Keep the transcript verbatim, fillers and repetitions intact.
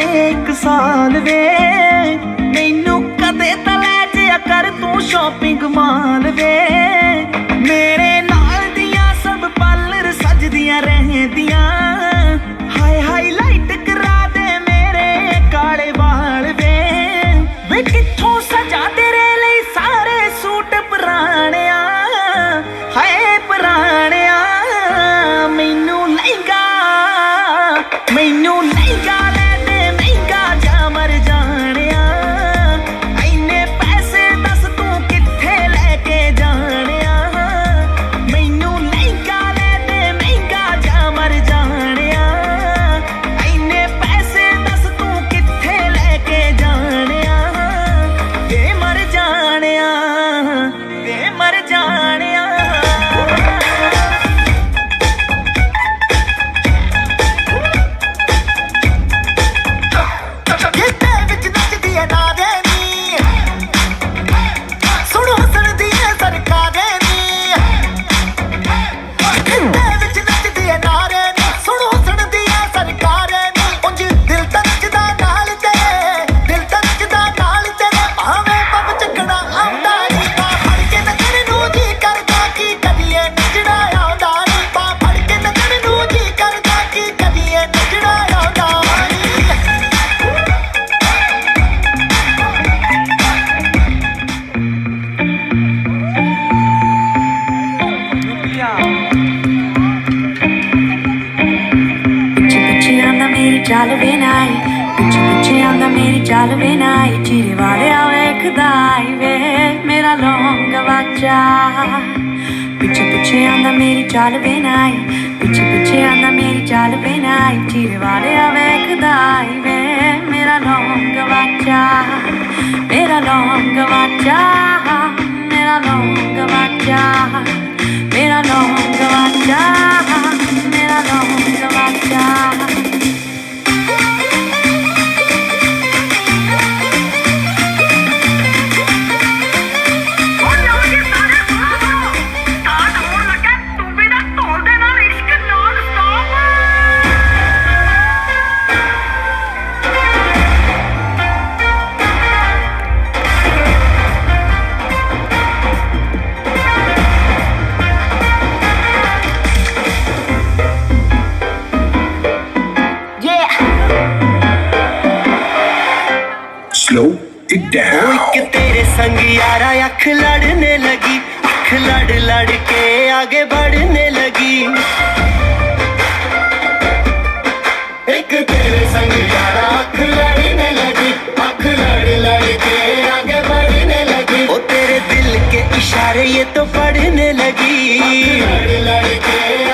जावे एक साल वे, मैनू कदे तां लै जिया कर तू शॉपिंग माल वे। मेरे नाल दियां सब पार्लर सजदियां रहदियां, हाय हाईलाइट करा दे मेरे काले बाल वे। वे कित्थों सजा तेरे लिए सारे सूट पुराणिया, हाय पुराणिया। मैनू लहंगा मैनू लहंगा ले दे महंगा जा मर जानिया, इन्ने पैसे दस तू कित्थे लेके जानिया। मैनू लहंगा ले दे महंगा जा मर जानिया, इन्ने पैसे दस तू कित्थे लेके जानिया। ते मर जानिया ते मर जानिया। चल वे नाई पिछे पिछे आंदा मेरी चल वे नाई, चीरे वाले वेखदा आई वे मेरा लौंग वाचा। पिछे पिछे आंदा मेरी चल वे नाई, पिछे पिछे आंदा मेरी चल वे नाई, चीरे वाले वेखदा आई वे मेरा लौंग वाचा। मेरा लौंग वाचा मेरा लौंग वाचा, मेरा लौंग वाचा मेरा लौंग वाचा। एक तेरे संग यारा अख लड़ने लगी, अख लड़ लड़ के आगे बढ़ने लगी। एक तेरे संग यारा अख लड़ने लगी, अख लड़ लड़ के आगे बढ़ने लगी। ओ तेरे दिल के इशारे ये तो पढ़ने लगी, लड़ लड़ के